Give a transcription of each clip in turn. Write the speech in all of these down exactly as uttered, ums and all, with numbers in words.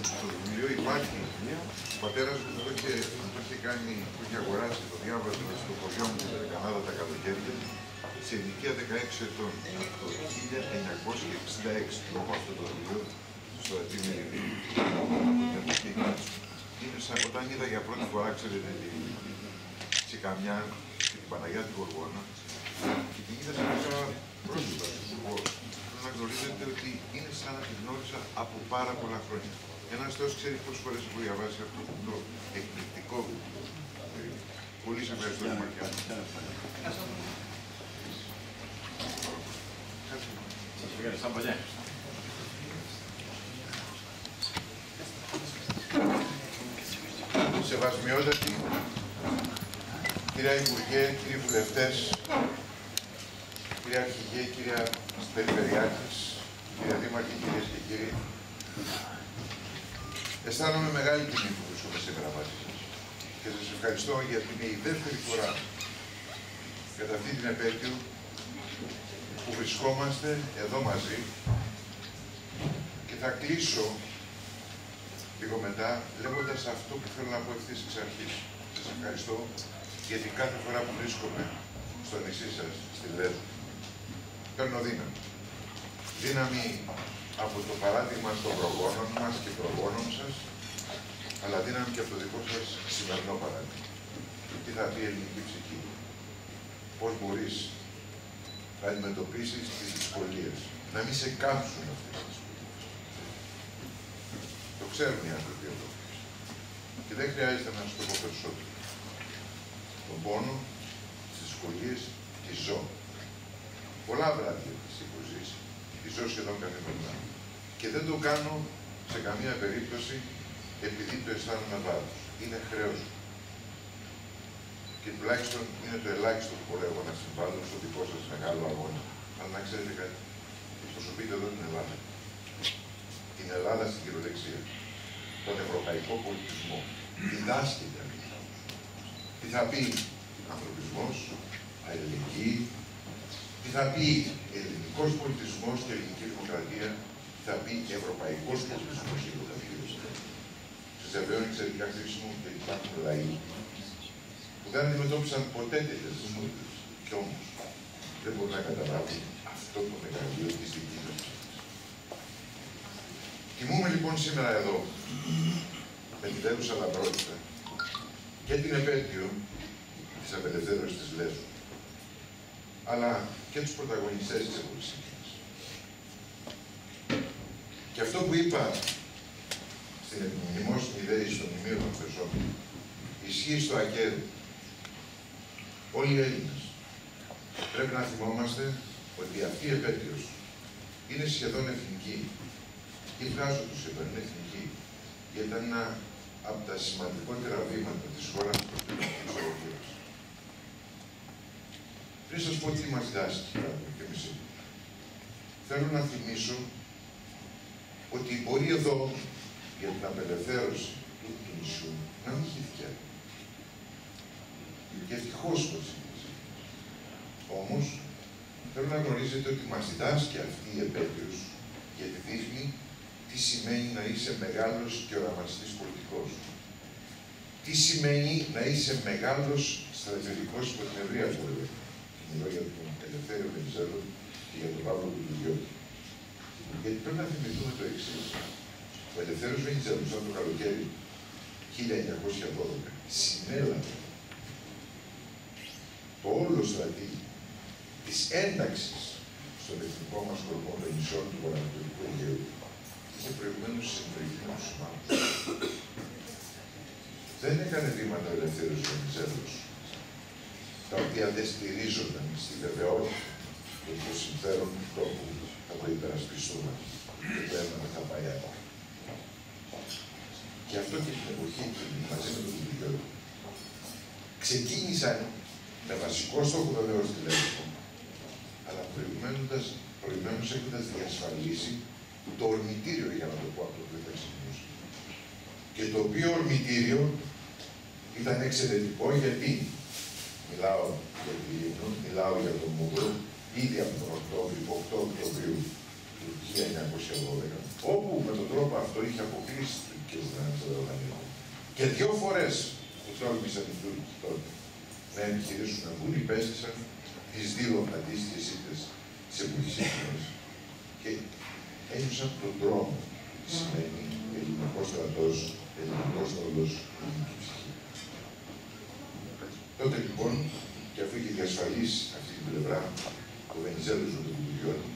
στο βιβλίο υπάρχει. Ο πατέρας μου το είχε, το είχε κάνει, το είχε αγοράσει, το διάβαζε στο χωριό μου στην Κανάδα τα καλοκαίρια, σε ηλικία δεκαέξι ετών, από το χίλια εννιακόσια εξήντα έξι. Το έχω αυτό το βιβλίο στο Αττήμερι. Είναι σαν όταν είδα για πρώτη φορά, ξέρετε, τη Τσικαμιά και την Παναγιά τη Γοργόνα, και την είδα σαν ένα πρόσωπο. Θέλω να γνωρίζετε ότι είναι σαν να την γνώρισα από πάρα πολλά χρόνια. Ένας Θεός ξέρει πόσες φορές έχω διαβάσει αυτό το εκπληκτικό βιβλίο. Πολύ σε ευχαριστώ, Μακιά. Σας ευχαριστώ πολύ. Σεβασμιότατη, κυρία Υπουργέ, κύριοι βουλευτές, κυρία Αρχηγέ, κυρία Περιφερειάρχης, κυρία Δήμαρχη, κυρίες και κύριοι, αισθάνομαι μεγάλη τιμή που βρίσκομαι σήμερα μαζί σας και σας ευχαριστώ γιατί είναι η δεύτερη φορά κατά αυτή την επέτειο που βρισκόμαστε εδώ μαζί και θα κλείσω λίγο μετά λέγοντας αυτό που θέλω να πω ευθύς εξ αρχής. Σας ευχαριστώ γιατί κάθε φορά που βρίσκομαι στο νησί σας, στη Λέσβο, παίρνω δύναμη. Δύναμη από το παράδειγμα των προγόνων μας και προγόνων σας, αλλά δύναμη και από το δικό σας σημερινό παράδειγμα. Τι θα πει η ελληνική ψυχή, πώς μπορείς να αντιμετωπίσεις τις δυσκολίες, να μην σε κάμψουν αυτές τις δυσκολίες. Το ξέρουν οι άνθρωποι εδώ. Και δεν χρειάζεται να σου το πω περισσότερο. Τον πόνο, τις δυσκολίες, τη ζω. Πολλά βράδια τις έχω ζήσει. Τη ζω σχεδόν καθημερινά. Και δεν το κάνω σε καμία περίπτωση επειδή το αισθάνομαι βάρος. Είναι χρέος μου. Και τουλάχιστον είναι το ελάχιστο που μπορώ εγώ να συμβάλλω στο δικό σας μεγάλο αγώνα. Αλλά να ξέρετε κάτι, εκπροσωπείτε εδώ την Ελλάδα. Την Ελλάδα στην κυριολεξία. Τον ευρωπαϊκό πολιτισμό. Διδάσκεται από τους άλλους. Τι θα πει ανθρωπισμός, αλληλεγγύη, τι θα πει ελληνικός πολιτισμός και ελληνική δημοκρατία, τι θα πει ευρωπαϊκός πολιτισμός και δημοκρατία. Σας διαβεβαιώνω εξαιρετικά χρήσιμο και υπάρχουν λαοί που δεν αντιμετώπισαν ποτέ τέτοιες δυσκολίες. Κι όμως δεν μπορούν να καταλάβουν αυτό το μεγαλείο της δικής μας. Τιμούμε λοιπόν σήμερα εδώ με τη δέουσα λαμπρότητα και την επέτειο της απελευθέρωσης της Λέσβου, αλλά και τους πρωταγωνιστές της εποχής εκείνης. Και αυτό που είπα στην επιμνημόσυνη ιδέα στο μνημείο των Θεσσών ισχύει στο ακέραιο. Όλοι οι Έλληνες πρέπει να θυμόμαστε ότι αυτή η επέτειος είναι σχεδόν εθνική. Και βγάζω τους είπα, είναι εθνική. Γιατί ήταν ένα από τα σημαντικότερα βήματα της χώρας προς την ολοκλήρωση. Πριν σας πω τι μας διδάσκει και μισή, θέλω να θυμίσω ότι η πορεία εδώ για την απελευθέρωση του, του νησιού να μην χύθηκε. Και ευτυχώς πως είναι. Όμως, θέλω να γνωρίζετε ότι μας διδάσκει αυτή η επέτειος γιατί δείχνει τι σημαίνει να είσαι μεγάλος και οραματιστής πολιτικός. Τι σημαίνει να είσαι μεγάλος στρατιωτικός υπό την ευρεία πόλη. Μιλώ για τον Ελευθέριο Βενιζέλο και για τον Παύλο Κουτουδιώτη. Γιατί πρέπει να θυμηθούμε το εξής. Ο Ελευθέριος Βενιζέλος, σαν το καλοκαίρι χίλια εννιακόσια δώδεκα, συνέλαβε το όλο στρατήγημα της ένταξης στον εθνικό μας κορμό των νησιών του Βορειοανατολικού Αιγαίου. Είχε προηγουμένως συντηρηθεί με τους Σουμάνους. Δεν έκανε βήματα ο Ελευθέριος Βενιζέλος, τα οποία δεν στηρίζονταν στη βεβαιότητα ότι το συμφέρον του τόπου θα το υπερασπιστούμε και το έμενα θα πάει άλλο. Και αυτό και την εποχή εκείνη, μαζί με τον Κουτουδιώτη, ξεκίνησαν με βασικό στόχο βεβαίως τη Λέσβο, αλλά προηγουμένως έχοντας διασφαλίσει το ορμητήριο, για να το πω από το που θα ξεκινούσε. Και το οποίο ορμητήριο ήταν εξαιρετικό γιατί μιλάω για τη Λίμνο, μιλάω για τον Μούγκρο, ήδη από τον Οκτώβριο, οκτώ Οκτωβρίου του χίλια εννιακόσια δώδεκα, όπου με τον τρόπο αυτό είχε αποκλείσει την τουρκικές δυνάμεις στο Δαλανικό. Και δύο φορές που τόλμησαν οι Τούρκοι τότε να επιχειρήσουν να βγουν, υπέστησαν τις δύο αντίστοιχες ήττες της εποχής εκείνης. Και ένιωσαν τον τρόμο τι σημαίνει ελληνικός στρατός, ελληνικός στρατός, ελληνική ψυχή. Τότε λοιπόν, και αφού είχε διασφαλίσει αυτή την πλευρά, ο Βενιζέλος με τον Κουτουλιώτη,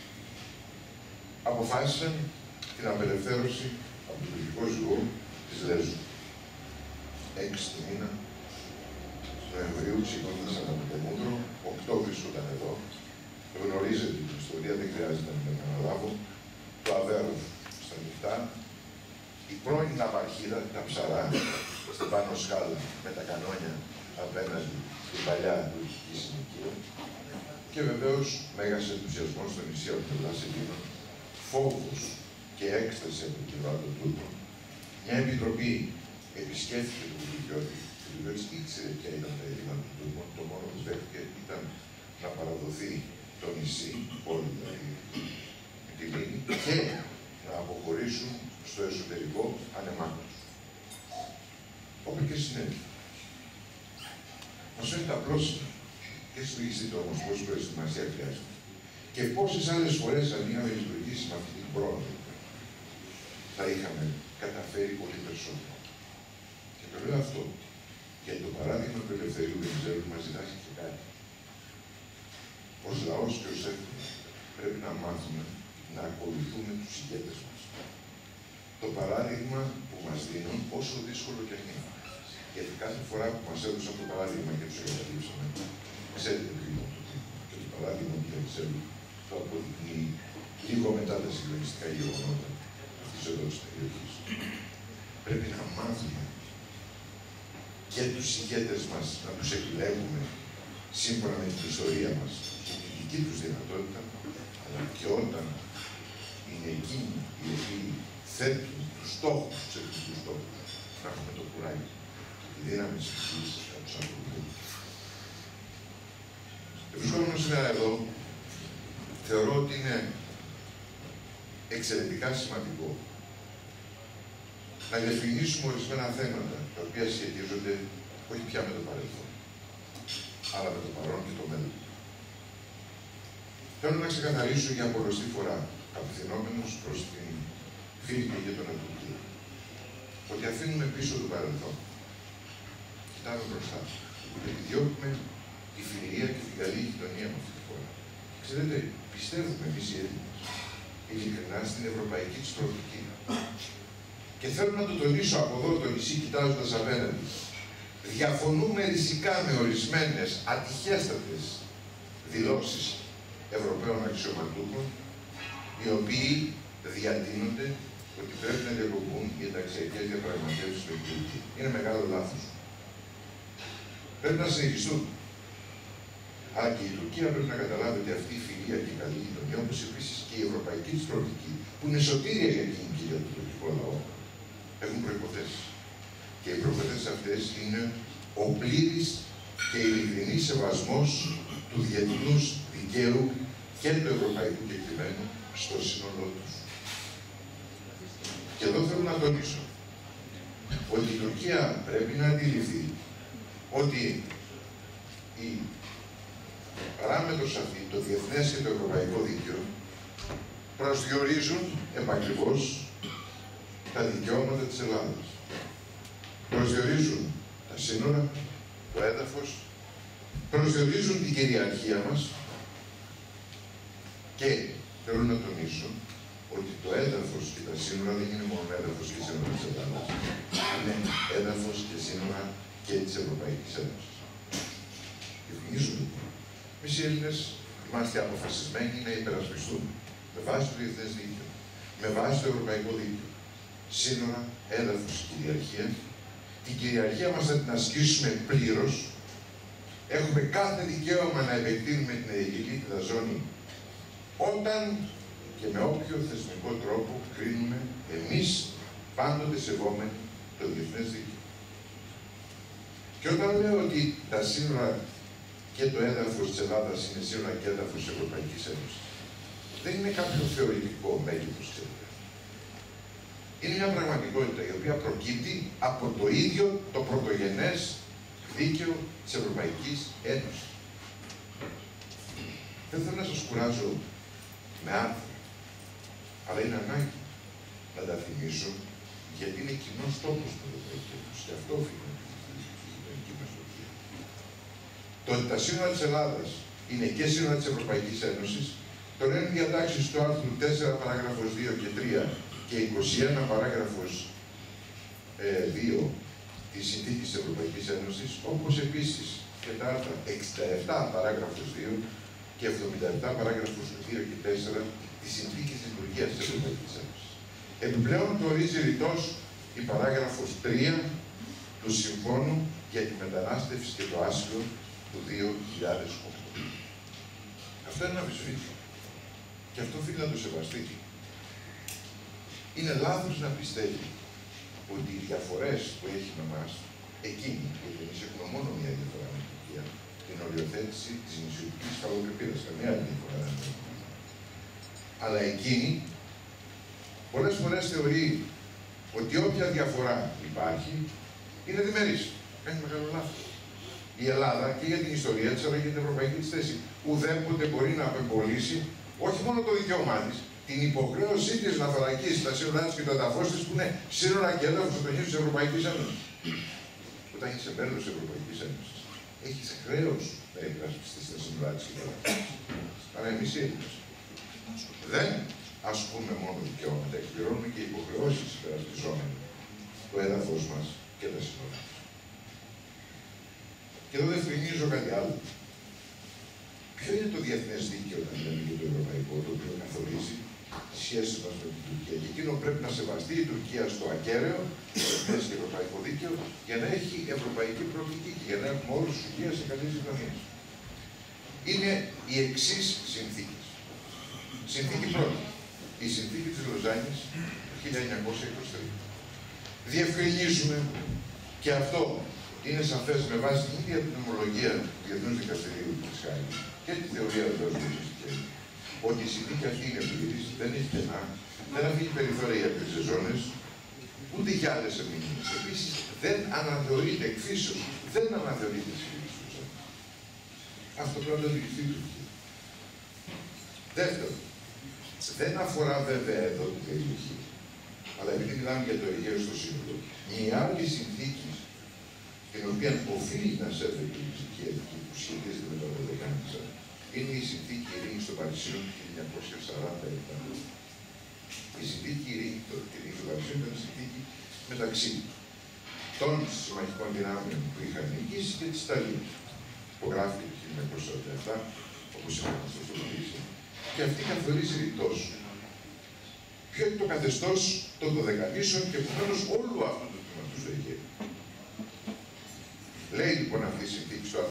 αποφάσισαν την απελευθέρωση από το τουρκικό ζυγό της Λέσβου. Έξι του μήνα του Νοεμβρίου ξεκίνησαν από το Μούδρο, οκτώ βρίσκονταν εδώ. Το γνωρίζετε την ιστορία, δεν χρειάζεται να την επαναλάβω. Το Αβέροφ στα νυχτά, η πρώην ναυαρχίδα, τα ψαρά, στην πάνω σκάλα με τα κανόνια απέναντι στην παλιά τουρκική συνοικία. Και βεβαίως μέγας ενθουσιασμός στο νησί από την πλευρά Ελλήνων, φόβος και έκσταση από την πλευρά των Τούρκων. Μια επιτροπή επισκέφθηκε τον Κουτουλιώτη, και ο Κουτουλιώτης ήξερε ποια ήταν τα αιτήματα των Τούρκων. Το μόνο που δέχτηκε ήταν να παραδοθεί το νησί, όλη δηλαδή τη λίμνη, και να αποχωρήσουν στο εσωτερικό ανεμάκρος. Όπου και συνέβη. Μας φαίνεται απλώς και συλλογιστείτε όμως πόση προετοιμασία χρειάζεται. Και πόσες άλλες φορές αν είχαμε λειτουργήσει με αυτή την πρόοδο, θα είχαμε καταφέρει πολύ περισσότερο. Και το λέω αυτό, γιατί το παράδειγμα του Ελευθερίου Βενιζέλου μας διδάσκει και κάτι. Ως λαός και ως έθνος πρέπει να μάθουμε να ακολουθούμε τους ηγέτες μας. Το παράδειγμα που μας δίνουν, όσο δύσκολο και αν είναι. Γιατί κάθε φορά που μας έδωσαν το παράδειγμα και τους εγκαταλείψαμε, ξέρετε ποιο είναι το τύπο. Και το παράδειγμα του Βενιζέλου το αποδεικνύει λίγο μετά τα συγκλονιστικά γεγονότα της εδώ της περιοχής. Πρέπει να μάθουμε και τους ηγέτες μας να τους επιλέγουμε σύμφωνα με την ιστορία μας και τη δική τους δυνατότητα, αλλά και όταν είναι εκείνοι οι οποίοι θέτουν τους στόχους, τους εθνικούς στόχους, να έχουμε το κουράγιο και τη δύναμη της ψυχής να τους ακολουθούμε. Βρισκόμενος σήμερα εδώ, θεωρώ ότι είναι εξαιρετικά σημαντικό να διευκρινίσουμε ορισμένα θέματα τα οποία σχετίζονται όχι πια με το παρελθόν, αλλά με το παρόν και το μέλλον. Θέλω να ξεκαθαρίσω για πολλωστή φορά, απευθυνόμενος προς την φίλη και γείτονα Τουρκία, ότι αφήνουμε πίσω το παρελθόν. Κοιτάμε μπροστά. Επιδιώκουμε τη φιλία και την καλή γειτονία με αυτή τη χώρα. Ξέρετε, πιστεύουμε εμείς οι Έλληνες ειλικρινά στην ευρωπαϊκή της προοπτική. Και θέλω να το τονίσω από εδώ το νησί, κοιτάζοντας απέναντι. Διαφωνούμε ριζικά με ορισμένες ατυχέστατες δηλώσεις Ευρωπαίων αξιωματούχων, οι οποίοι διατείνονται ότι πρέπει να διακοπούν οι ενταξιακές διαπραγματεύσεις με την Τουρκία. Είναι μεγάλο λάθος. Πρέπει να συνεχιστούν. Αλλά και η Τουρκία πρέπει να καταλάβει ότι αυτή η φιλία και η καλή γειτονία, όπως επίσης και η ευρωπαϊκή της προοπτική, που είναι σωτήρια για εκείνη και για τον τουρκικό λαό, έχουν προϋποθέσεις. Και οι προϋποθέσεις αυτές είναι ο πλήρης και ειλικρινής σεβασμός του διεθνούς δικαίου και του ευρωπαϊκού κεκτημένου στο σύνολό τους. Και εδώ θέλω να τονίσω ότι η Τουρκία πρέπει να αντιληφθεί ότι η παράμετρος αυτή, το διεθνές και το ευρωπαϊκό δίκαιο, προσδιορίζουν επακριβώς τα δικαιώματα της Ελλάδας. Προσδιορίζουν τα σύνορα, το έδαφος, προσδιορίζουν την κυριαρχία μας και θέλω να τονίσω ότι το έδαφος και τα σύνορα δεν είναι μόνο έδαφος και σύνορα της Ελλάδας. Είναι έδαφος και σύνορα και της Ευρωπαϊκής Ένωσης. Διευκρινίζουμε λοιπόν. Εμείς οι Έλληνες είμαστε αποφασισμένοι να υπερασπιστούμε με βάση το διεθνές δίκαιο, με βάση το ευρωπαϊκό δίκαιο. Σύνορα, έδαφος, κυριαρχία. Την κυριαρχία μας θα την ασκήσουμε πλήρως. Έχουμε κάθε δικαίωμα να επεκτείνουμε την αιγελίτιδα ζώνη όταν και με όποιο θεσμικό τρόπο κρίνουμε εμείς πάντοτε σεβόμενοι το διεθνές δίκαιο. Και όταν λέω ότι τα σύνορα και το έδαφος της Ελλάδας είναι σύνορα και έδαφος της Ευρωπαϊκής Ένωσης, δεν είναι κάποιο θεωρητικό μέγεθος, ξέρετε. Είναι μια πραγματικότητα η οποία προκύπτει από το ίδιο το πρωτογενές δίκαιο της Ευρωπαϊκής Ένωσης. Δεν θέλω να σας κουράζω με άρθρα, αλλά είναι ανάγκη να τα θυμίσω, γιατί είναι κοινός τόπος του Ευρωπαϊκού Ένωση και αυτό οφείλει στη γειτονική μας Τουρκία. Το ότι τα σύνορα της Ελλάδας είναι και σύνορα της Ευρωπαϊκής Ένωσης, το λένε διατάξεις του άρθρου τέσσερα παράγραφος δύο και τρία και είκοσι ένα παράγραφος ε, δύο της Συνθήκης της Ευρωπαϊκής Ένωσης, όπως επίσης και τα άρθρα εξήντα επτά παράγραφος δύο και εβδομήντα επτά παράγραφος δύο και τέσσερα της Συνθήκης Λειτουργίας της Ευρωπαϊκής Ένωσης. Επιπλέον το ορίζει ρητός η παράγραφος τρία του Συμφώνου για τη μετανάστευση και το άσυλο του δύο χιλιάδες οκτώ. Αυτό είναι αμφισβήτητο. Και αυτό οφείλει να το σεβαστεί. Είναι λάθος να πιστεύει ότι οι διαφορές που έχει με εμάς, εκείνη, γιατί εμείς έχουμε μόνο μία διαφορά με την Τουρκία, την οριοθέτηση της νησιωτικής φαλοκρηπίδας. Καμία άλλη διαφορά δεν έχουμε. Αλλά εκείνη πολλές φορές θεωρεί ότι όποια διαφορά υπάρχει είναι διμερής. Κάνει μεγάλο λάθος. Η Ελλάδα και για την ιστορία της, αλλά και για την ευρωπαϊκή της θέση, ουδέποτε μπορεί να απεμπολίσει όχι μόνο το δικαίωμά της, την υποχρέωσή της να θωρακίσει τα σύνορά της και το εδαφός της, που είναι σύνορα και έδαφος των της Ευρωπαϊκής Ένωσης. Όταν είσαι μέλος της Ευρωπαϊκής Ένωσης, έχεις χρέος να υπερασπιστείς τα σύνορά της και το εδαφός της. Αλλά εμείς οι Έλληνες δεν ασκούμε μόνο δικαιώματα, εκπληρώνουμε και υποχρεώσεις υπερασπιζόμενοι το έδαφος μας και τα σύνορά μας. Και εδώ δεν θυμίζω κάτι άλλο. Ποιο είναι το διεθνές δίκαιο, όταν λέμε για το ευρωπαϊκό, το οποίο καθορίζει τη σχέση μας με την Τουρκία? Και εκείνο πρέπει να σεβαστεί η Τουρκία στο ακέραιο, το διεθνές και ευρωπαϊκό δίκαιο, για να έχει ευρωπαϊκή προοπτική και για να έχουμε όλους τους Τουρκία σε καλή συμφωνία. Είναι οι εξής συνθήκες. Συνθήκη πρώτη. Η συνθήκη της Λοζάνης χίλια εννιακόσια είκοσι τρία. Διευκρινίζουμε, και αυτό είναι σαφές με βάση την ίδια την ομολογία του Διεθνούς Δικαστηρίου της Χάγης και τη θεωρία βεβαίως του Ισχυρού, ότι η συνθήκη αυτή είναι πλήρης, δεν έχει κενά, δεν αφήνει περιθώρια για τρεις ζώνες, ούτε για άλλες ερμηνείες. Επίσης, δεν αναθεωρείται εκ φύσεως, δεν αναθεωρείται η συνθήκη της Λοζάνης. Αυτό πρέπει να το διηγηθεί η Τουρκία. Δεύτερον, δεν αφορά βέβαια εδώ την περιοχή, αλλά επειδή μιλάμε για το Αιγαίο στο σύνολο, μια άλλη συνθήκη την οποία οφείλει να σέβεται η φυσική αρχή που σχετίζεται με το Δωδεκάνησα, είναι η συνθήκη ειρήνης των Παρισίων του χίλια εννιακόσια σαράντα επτά. Η συνθήκη ειρήνης των Παρισίων ήταν συνθήκη μεταξύ των συμμαχικών δυνάμεων που είχαν νικήσει και της Ιταλίας. Υπογράφηκε το χίλια εννιακόσια σαράντα επτά, όπως είπαμε στο Παρίσι, και αυτή καθορίζει ρητός ποιο είναι το καθεστώς των Δωδεκανήσων και επομένως όλου αυτού του τμήματος του Αιγαίου. Λέει λοιπόν αυτή η συνθήκη στο